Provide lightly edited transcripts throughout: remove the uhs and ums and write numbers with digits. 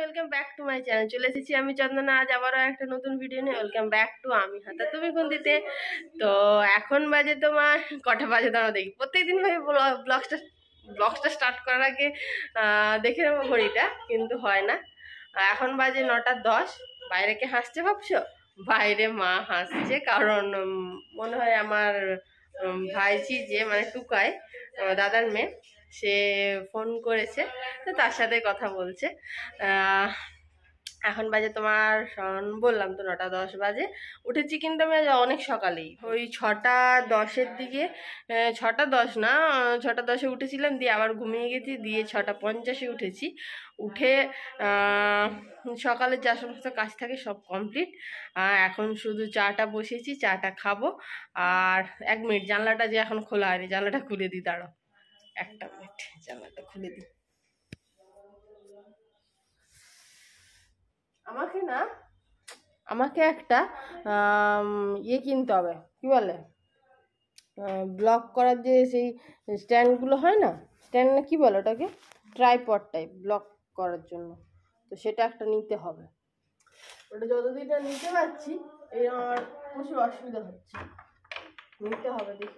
Welcome back to my channel. চলে এসেছি আমি চন্দনা, আজ আবারও একটা নতুন ভিডিও নিয়ে। ওয়েলকাম ব্যাক টু আমি হাতা তুমি কোন দিতে। তো এখন বাজে তোমার কটা বাজে দাঁড়াও দেখি। প্রত্যেকদিন ভাই ব্লগসটা স্টার্ট করার আগে দেখে নেবো ঘড়িটা, কিন্তু হয় না। এখন বাজে 9:10। বাইরে কে হাসছে ভাবছো? বাইরে মা হাসছে, কারণ মনে হয় আমার ভাইজি যে মানে টুকায় দাদার মেয়ে, সে ফোন করেছে, তো তার সাথে কথা বলছে। এখন বাজে তোমার বললাম তো 9:10 বাজে। উঠেছি কিন্তু আমি আজ অনেক সকালেই, ওই 6:10-এর দিকে। 6:10 না, 6:10-এ উঠেছিলাম, দিয়ে আবার ঘুমিয়ে গেছি, দিয়ে 6:50-এ উঠেছি। উঠে সকালে যা সমস্ত কাজ থাকে সব কমপ্লিট। এখন শুধু চাটা বসিয়েছি, চাটা খাবো। আর 1 মিনিট, জানলাটা যে এখন খোলা হয়নি, জানলাটা খুলে দিই, দাঁড়াও 1 মিনিট, জানলাটা খুলে দিই। আমাকে একটা ইয়ে কিনতে হবে, কি বলে, ব্লক করার যে সেই স্ট্যান্ডগুলো হয় না, স্ট্যান্ড না কি বলে ওটাকে, ট্রাইপড টাইপ ব্লক করার জন্য। তো সেটা একটা নিতে হবে। ওটা যতদিন না নিতে পারছি এই আমার প্রচুর অসুবিধা হচ্ছে, নিতে হবে, দেখি।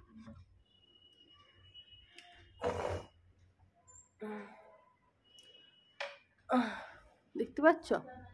দেখতে পাচ্ছ?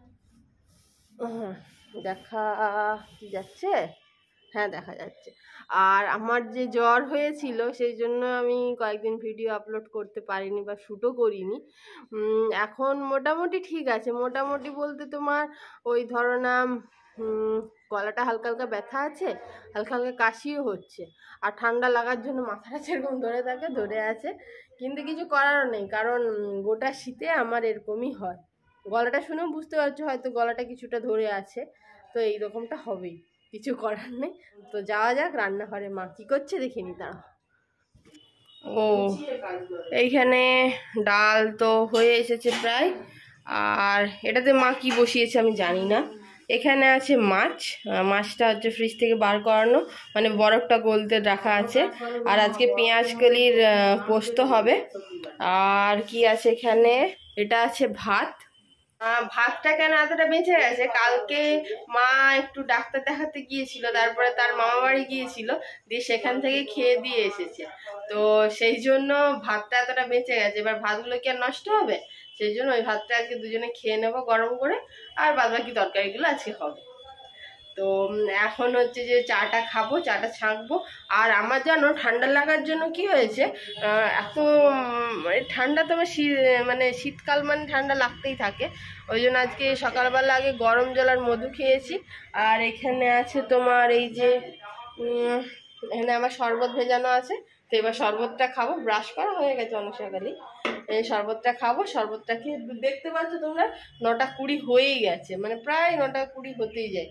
দেখা যাচ্ছে? হ্যাঁ, দেখা যাচ্ছে। আর আমার যে জ্বর হয়েছিল, সেই জন্য আমি কয়েকদিন ভিডিও আপলোড করতে পারিনি বা শ্যুটও করিনি। এখন মোটামুটি ঠিক আছে। মোটামুটি বলতে তোমার ওই ধরো না, গলাটা হালকা হালকা ব্যথা আছে, হালকা হালকা কাশিও হচ্ছে, আর ঠান্ডা লাগার জন্য মাথাটা যেরকম ধরে আছে। কিন্তু কিছু করারও নেই, কারণ গোটা শীতে আমার এরকমই হয়। গলাটা শুনেও বুঝতে পারছো হয়তো গলাটা কিছুটা ধরে আছে, তো এইরকমটা হবেই, কিছু করার নেই। তো যাওয়া যাক রান্নাঘরে, মা কি করছে দেখিনি, তারা। ও, এইখানে ডাল তো হয়ে এসেছে প্রায়, আর এটাতে মা কি বসিয়েছে আমি জানি না। এখানে আছে মাছ, মাছটা হচ্ছে ফ্রিজ থেকে বার করানো, মানে বরফটা গলতে রাখা আছে। আর আজকে পেঁয়াজ কলির পোস্ত হবে। আর কি আছে এখানে, এটা আছে ভাত। ভাতটা কেন এতটা বেঁচে গেছে, কালকে মা একটু ডাক্তার দেখাতে গিয়েছিল, তারপরে তার মামা বাড়ি গিয়েছিল, দিয়ে সেখান থেকে খেয়ে দিয়ে এসেছে। তো সেই জন্য ভাতটা এতটা বেঁচে গেছে। এবার ভাতগুলো কি আর নষ্ট হবে? সেই জন্য ওই ভাতটা আজকে দুজনে খেয়ে নেবো গরম করে, আর বাদ বাকি তরকারিগুলো আজকে হবে। তো এখন হচ্ছে যে চাটা খাবো, চাটা ছাঁকবো। আর আমার জানো ঠান্ডা লাগার জন্য কি হয়েছে, এত ঠান্ডা তো আমার মানে শীতকাল মানে ঠান্ডা লাগতেই থাকে। ওই জন্য আজকে সকালবেলা আগে গরম জল আর মধু খেয়েছি। আর এখানে আছে তোমার এই যে এখানে আমার শরবত ভেজানো আছে। তো এবার শরবতটা খাবো, ব্রাশ করা হয়ে গেছে অনেক সকালেই। এই শরবতটা খাবো, শরবতটা খেয়ে দেখতে পাচ্ছ তোমরা 9:20 হয়েই গেছে, মানে প্রায় 9:20 হতেই যায়।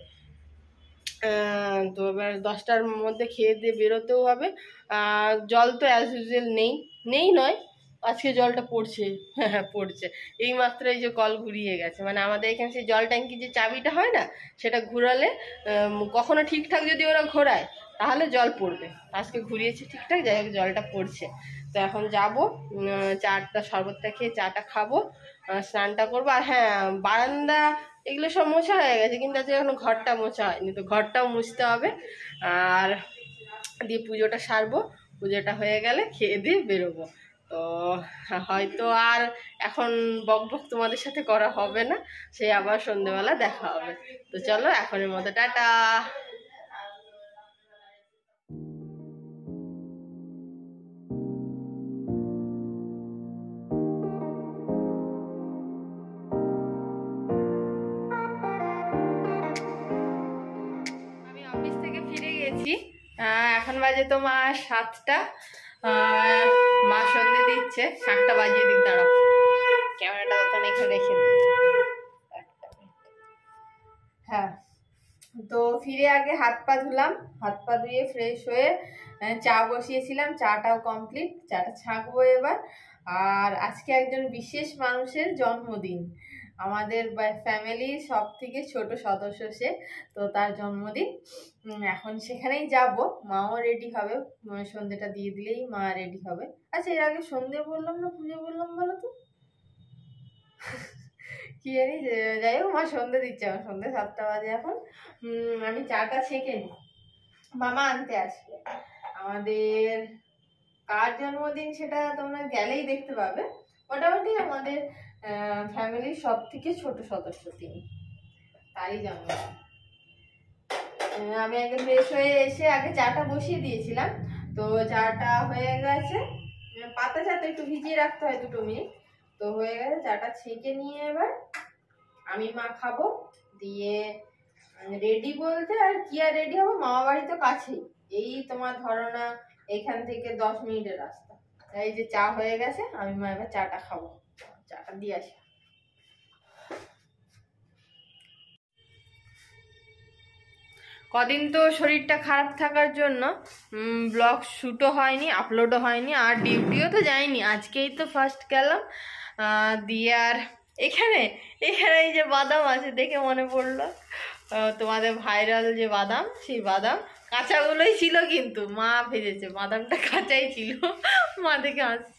তো এবার 10টার মধ্যে খেয়ে দিয়ে বেরোতেও হবে। জল তো অ্যাজ ইউজুয়াল নেই নয়, আজকে জলটা পড়ছে, হ্যাঁ পড়ছে। এই মাত্র এই যে কল ঘুরিয়ে গেছে, মানে আমাদের এখানে সেই জল ট্যাঙ্কির যে চাবিটা হয় না, সেটা ঘুরালে কখনো ঠিকঠাক যদি ওরা ঘোরায় তাহলে জল পড়বে। আজকে ঘুরিয়েছে ঠিকঠাক, যাই হোক জলটা পড়ছে। তো এখন যাবো, চাটা শরবতটা খেয়ে চাটা খাবো, স্নানটা করবো। আর হ্যাঁ, বারান্দা এগুলো সব মোছা হয়ে গেছে, কিন্তু আজকে এখনো ঘরটা মোছা হয়নি, তো ঘরটাও মুছতে হবে। আর দিয়ে পুজোটা সারবো, পুজোটা হয়ে গেলে খেয়ে দিয়ে বেরোবো। তো হয়তো আর এখন বকবক তোমাদের সাথে করা হবে না, সেই আবার সন্ধ্যেবেলা দেখা হবে। তো চলো এখনের মতো টাটা। আমি অফিস থেকে ফিরে গেছি, এখন বাজে তোমার 7টা। মা সন্ধে দিচ্ছে, 7টা বাজিয়ে দিক, দাঁড়াও ক্যামেরাটা তখন এখানে রেখে দিই। হ্যাঁ, তো ফিরে আগে হাত পা ধুলাম, হাত পা ধুয়ে ফ্রেশ হয়ে চা বসিয়েছিলাম, চাটাও কমপ্লিট, চাটা ছাঁকবো এবার। আর আজকে একজন বিশেষ মানুষের জন্মদিন, আমাদের ফ্যামিলির সব থেকে ছোট সদস্য সে, তো তার জন্মদিন। এখন সেখানেই যাব, মাও রেডি হবে, সন্ধেটা দিয়ে দিলেই মা রেডি হবে। আচ্ছা, এর আগে সন্ধে বললাম না পুজো বললাম বলো তো? কি জানি, যাই হোক মা সন্ধ্যে দিচ্ছে, আমার সন্ধ্যে 7টা বাজে এখন। আমি চাটা ছেঁকে নিই, মামা আনতে আসবে। আমাদের কার জন্মদিন সেটা তোমরা গেলেই দেখতে পাবে। মোটামুটি আমাদের ফ্যামিলির সব থেকে ছোট সদস্য তিনি, তারই জন্মদিন। আমি আগে ফ্রেশ হয়ে এসে আগে চাটা বসিয়ে দিয়েছিলাম, তো চাটা হয়ে গেছে। পাতা চা তো একটু ভিজিয়ে রাখতে হয় 2 মিনিট, তো হয়ে গেছে। চাটা ছেঁকে নিয়ে এবার আমি মা খাবো, দিয়ে রেডি বলতে আর কি আর রেডি হবো, মামা বাড়ি তো কাছেই, এই তোমার ধরো না এখান থেকে 10 মিনিটের রাস্তা। এই যে চা হয়ে গেছে, আমি মা এবার চাটা খাবো, চাটা দিয়ে আসি। কদিন তো শরীরটা খারাপ থাকার জন্য ব্লগ শ্যুটও হয়নি, আপলোডও হয়নি, আর ডিউটিও তো যাইনি। আজকেই তো ফার্স্ট গেলাম। দিয়ে আর এখানে এখানে এই যে বাদাম আছে দেখে মনে পড়লো তোমাদের ভাইরাল যে বাদাম, সেই বাদাম কাঁচাগুলোই ছিল, কিন্তু মা ভেজেছে, বাদামটা কাঁচাই ছিল। মা দেখে আসছে,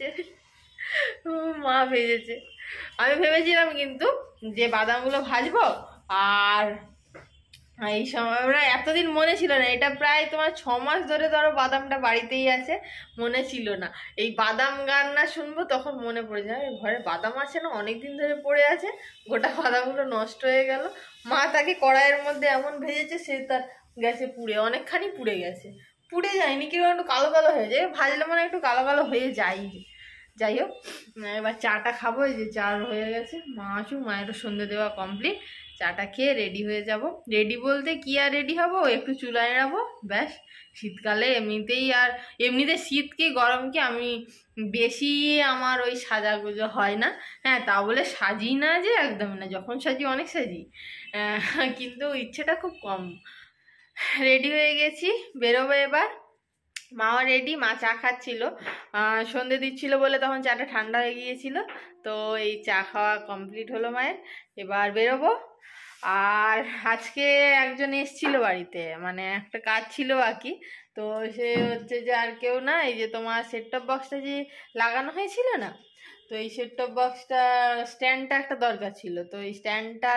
মা ভেজেছে। আমি ভেবেছিলাম কিন্তু যে বাদামগুলো ভাজবো, আর এই সময় আমরা এতদিন মনে ছিল না, এটা প্রায় তোমার 6 মাস ধরে ধরো বাদামটা বাড়িতেই আছে, মনে ছিল না। এই বাদাম গান না শুনবো তখন মনে পড়ে যায় ঘরে বাদাম আছে না, অনেকদিন ধরে পড়ে আছে, গোটা বাদামগুলো নষ্ট হয়ে গেল। মা তাকে কড়াইয়ের মধ্যে এমন ভেজেছে, সে তার গেছে পুড়ে, অনেকখানি পুড়ে গেছে। পুড়ে যায়নি, কিরকম একটু কালো কালো হয়ে যায়, ভাজলে মানে একটু কালো কালো হয়ে যায়। যাই হোক, এবার চাটা খাবো। এই যে চা হয়ে গেছে, মা আসুক, মায়েরও সন্ধ্যে দেওয়া কমপ্লিট। চাটা খেয়ে রেডি হয়ে যাব। রেডি বলতে কি আর রেডি হবো, একটু চুলায় রাখবো ব্যাস। শীতকালে এমনিতেই, আর এমনিতে শীত কি গরম কি আমি বেশি আমার ওই সাজাগুজো হয় না। হ্যাঁ, তা বলে সাজি না যে একদম না, যখন সাজি অনেক সাজি, কিন্তু ইচ্ছেটা খুব কম। রেডি হয়ে গেছি, বেরোবো এবার। মাও রেডি, মা চা খাচ্ছিল, সন্ধে দিচ্ছিল বলে তখন চাটা ঠান্ডা হয়ে গিয়েছিল। তো এই চা খাওয়া কমপ্লিট হলো মায়ের, এবার বেরোবো। আর আজকে একজন এসছিল বাড়িতে, মানে একটা কাজ ছিল বাকি। তো সে হচ্ছে যে আর কেউ না, এই যে তোমার সেট টপ বক্সটা যে লাগানো হয়েছিল না, তো এই সেট টপ বক্সটা স্ট্যান্ডটা একটা দরকার ছিল। তো এই স্ট্যান্ডটা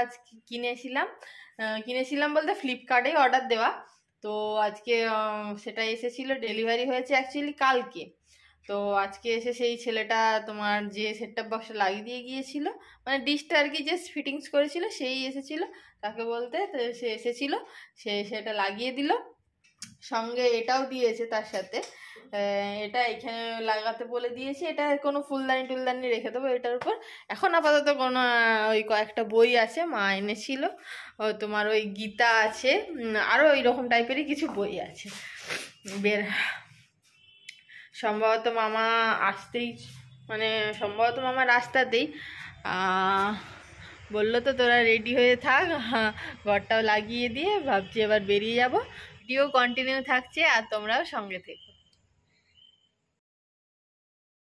কিনেছিলাম বলতে ফ্লিপকার্টেই অর্ডার দেওয়া। তো আজকে সেটা এসেছিলো, ডেলিভারি হয়েছে অ্যাকচুয়ালি কালকে। তো আজকে এসে সেই ছেলেটা তোমার যে সেট টপ বক্সটা লাগিয়ে দিয়ে গিয়েছিল, মানে ডিশটা আর কি যে ফিটিংস করেছিল, সেই এসেছিলো তাকে বলতে। তো সে এসেছিলো, সে সেটা লাগিয়ে দিল, সঙ্গে এটাও দিয়েছে তার সাথে। এটা এখানে লাগাতে বলে দিয়েছে, এটা কোনো ফুলদানি টুলদানি রেখে দেবো এটার উপর। এখন আপাতত কোনো ওই কয়েকটা বই আছে, মা এনেছিল, তোমার ওই গীতা আছে, আরও ওই রকম টাইপেরই কিছু বই আছে। সম্ভবত মামা আসতেই, মানে সম্ভবত মামা রাস্তাতেই বললো তো তোরা রেডি হয়ে থাক, ঘরটাও লাগিয়ে দিয়ে ভাবছি এবার বেরিয়ে যাব। ভিডিও কন্টিনিউ থাকছে, আর তোমরাও সঙ্গে থেকো।